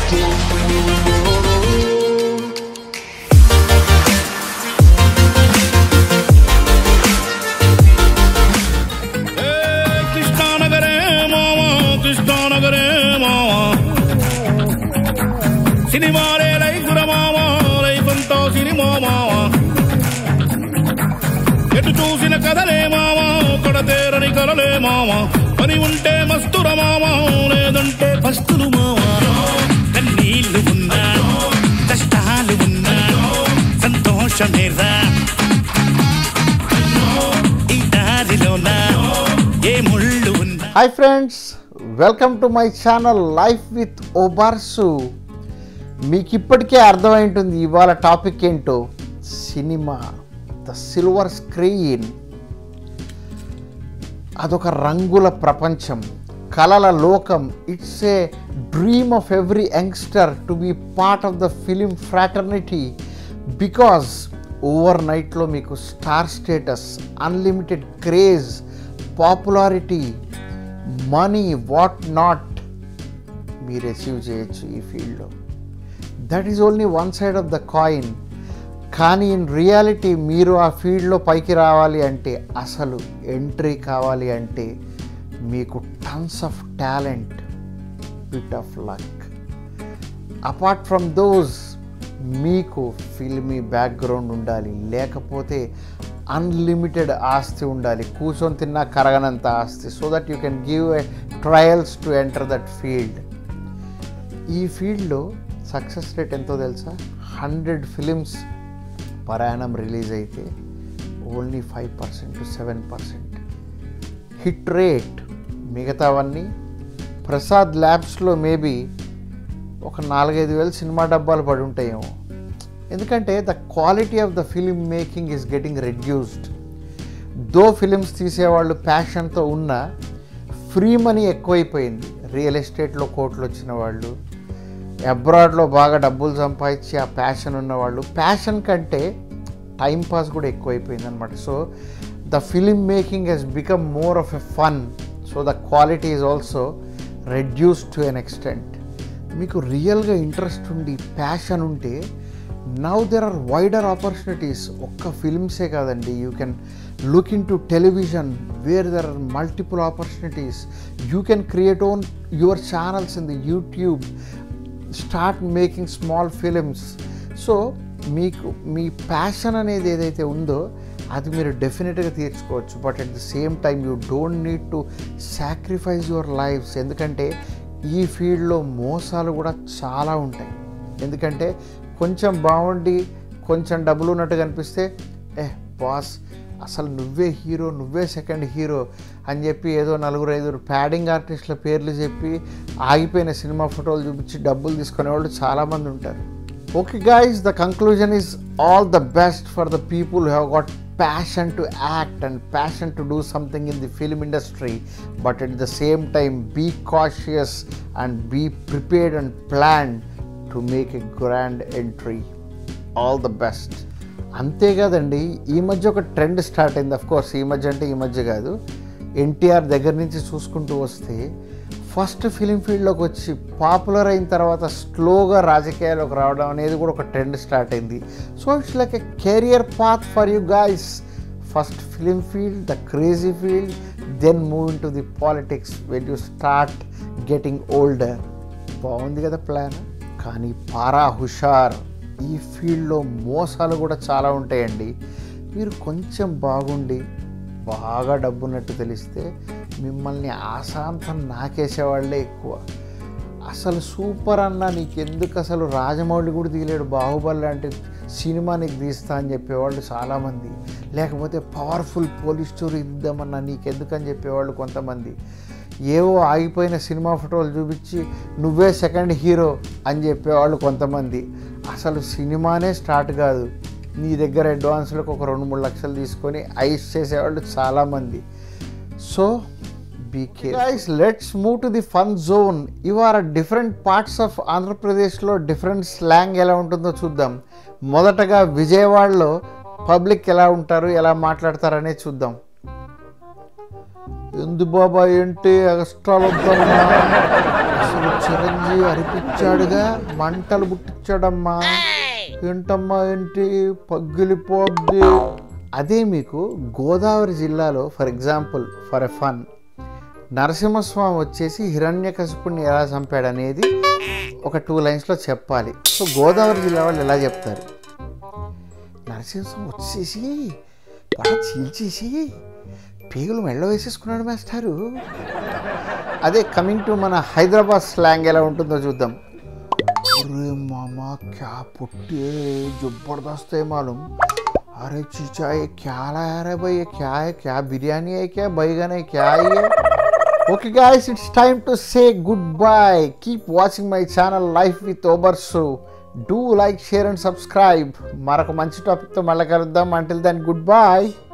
సినిమాలే లైఫ్ మావా, లైఫ్ అంతా సినిమా మావా. ఎటు చూసిన కథలే మావా, కడతేరని కలలే మావా. పని ఉంటే మస్తుర మావా, లేదంటే పస్తులు మావా. కన్నీళ్లు ఉన్నా, కష్టాలు ఉన్నా, సంతోషమేరా ఈ దారిలోనా ఏ ముళ్ళు ఉన్నా. Hi friends, welcome to my channel life with ఓబార్సు. మీకు ఇప్పటికే అర్థమైంటుంది ఇవాళ టాపిక్ ఏంటో. Cinema, the silver screen. అదొక రంగుల ప్రపంచం, కలల లోకం. It's a dream of every youngster to be part of the film fraternity. Because over నైట్లో మీకు star status, unlimited craze, popularity, money, what not మీరు అచీవ్ చేయొచ్చు ఈ ఫీల్డ్లో. That is only one side of the coin. కానీ in reality మీరు ఆ ఫీల్డ్లో పైకి రావాలి అంటే, అసలు ఎంట్రీ కావాలి అంటే మీకు tons of talent, bit of luck. Apart from those మీకు ఫిల్మీ బ్యాక్గ్రౌండ్ ఉండాలి, లేకపోతే అన్లిమిటెడ్ ఆస్తి ఉండాలి, కూర్చొని తిన్నా కరగనంత ఆస్తి. So that you can give a trials to enter that field. ఈ ఫీల్డ్లో సక్సెస్ రేట్ ఎంతో తెలుసా? 100 ఫిలిమ్స్ పర్ యానం రిలీజ్ అయితే ఓన్లీ 5% to 7% హిట్ రేట్. మిగతావన్నీ ప్రసాద్ ల్యాబ్స్లో మేబీ ఒక 4-5 వేల సినిమా డబ్బాలు పడి ఉంటాయేమో. ఎందుకంటే the quality of the film making is getting reduced. Though films తీసేవాళ్ళు ప్యాషన్తో ఉన్న ఫ్రీ మనీ ఎక్కువైపోయింది. రియల్ ఎస్టేట్లో కోట్లు వచ్చిన వాళ్ళు, అబ్రాడ్లో బాగా డబ్బులు సంపాదించి ఆ ప్యాషన్ ఉన్నవాళ్ళు, ప్యాషన్ కంటే టైంపాస్ కూడా ఎక్కువైపోయింది అనమాట. So the film making has become more of a fun. So the quality is also reduced to an extent. మీకు రియల్గా ఇంట్రెస్ట్ ఉండి ప్యాషన్ ఉంటే now there are wider opportunities. ఒక్క ఫిల్మ్సే కాదండి, you can look into television where there are multiple opportunities. You can create own your channels in the YouTube, start making small films. So మీకు మీ passion అనేది ఏదైతే ఉందో అది మీరు డెఫినెట్గా తీర్చుకోవచ్చు. But at the same time you don't need to sacrifice your lifes. ఎందుకంటే ఈ ఫీల్డ్లో మోసాలు కూడా చాలా ఉంటాయి. ఎందుకంటే కొంచెం బాగుండి కొంచెం డబ్బులు ఉన్నట్టు కనిపిస్తే బాస్ అసలు నువ్వే హీరో, నువ్వే సెకండ్ హీరో అని చెప్పి ఏదో 4-5 ప్యాడింగ్ ఆర్టిస్టుల పేర్లు చెప్పి ఆగిపోయిన సినిమా ఫోటోలు చూపించి డబ్బులు తీసుకునే వాళ్ళు చాలామంది ఉంటారు. Okay guys, the conclusion is all the best for the people who have got passion to act and passion to do something in the film industry, but at the same time be cautious and be prepared and plan to make a grand entry. All the best. అంతే కదండి, ఈ మధ్య ఒక trend start అయింది. Of course ఈ మధ్య అంటే ఈ మధ్య కాదు, ఎన్టీఆర్ దగ్గర నుంచి చూసుకుంటూ వస్తే ఫస్ట్ ఫిలిం ఫీల్డ్లోకి వచ్చి పాపులర్ అయిన తర్వాత స్లోగా రాజకీయాల్లోకి రావడం అనేది కూడా ఒక ట్రెండ్ స్టార్ట్ అయింది. So it's like a career path for you guys. First film field, the crazy field, then move into the politics when you start getting older. బాగుంది కదా ప్లాన్? కానీ పారా హుషార్, ఈ ఫీల్డ్లో మోసాలు కూడా చాలా ఉంటాయండి. మీరు కొంచెం బాగుండి బాగా డబ్బున్నట్టు తెలిస్తే మిమ్మల్ని ఆశాంతం నాకేసేవాళ్ళే ఎక్కువ. అసలు సూపర్ అన్న నీకెందుకు, అసలు రాజమౌళి కూడా తీయలేడు బాహుబలి లాంటి సినిమా నీకు తీస్తా అని చెప్పేవాళ్ళు చాలామంది. లేకపోతే పవర్ఫుల్ పోలీస్ స్టోరీ ఇద్దామన్నా నీకెందుకు అని చెప్పేవాళ్ళు కొంతమంది. ఏవో ఆగిపోయిన సినిమా ఫోటోలు చూపించి నువ్వే సెకండ్ హీరో అని చెప్పేవాళ్ళు కొంతమంది. అసలు సినిమానే స్టార్ట్ కాదు, నీ దగ్గర అడ్వాన్స్లకు ఒక 2-3 లక్షలు తీసుకొని ఐస్ చేసేవాళ్ళు చాలామంది. So be careful. Guys, let's move to the fun zone. ఇవాళ డిఫరెంట్ పార్ట్స్ ఆఫ్ ఆంధ్రప్రదేశ్లో డిఫరెంట్ స్లాంగ్ ఎలా ఉంటుందో చూద్దాం. మొదటగా విజయవాడలో పబ్లిక్ ఎలా ఉంటారు, ఎలా మాట్లాడతారనే చూద్దాం. ఎందు బాబా ఏంటి ఎక్స్ట్రాలు వద్దన్నా, అసలు చిరంజీవి అరిపించాడుగా, మంటలు పుట్టించాడమ్మా. ఏంటమ్మా ఏంటి పగిలిపోద్ది. అదే మీకు గోదావరి జిల్లాలో for example for a fun Narasimhaswami వచ్చేసి హిరణ్యకశిపుణ్ణి ఎలా చంపాడనేది ఒక 2 లైన్స్లో చెప్పాలి. సో గోదావరి జిల్లా వాళ్ళు ఎలా చెప్తారు, నరసింహస్వామి వచ్చేసి బాగా చీల్చేసి పేగులు మెళ్ళ వేసేసుకున్నాడు మాస్టారు. అదే కమింగ్ టు మన హైదరాబాద్ స్లాంగ్ ఎలా ఉంటుందో చూద్దాం. अरे मामा क्या पुट्टे जबरदस्त है मालूम. अरे चीचा ये क्या लाया रे भाई, ये क्या है, क्या बिरयानी है, क्या बैगन है, क्या है ये. Okay guys, it's time to say goodbye. Keep watching my channel Life with Obersu. Do like, share and subscribe. మరొక మంచి టాపిక్తో మళ్ళీ కలుద్దాం. Until then, goodbye.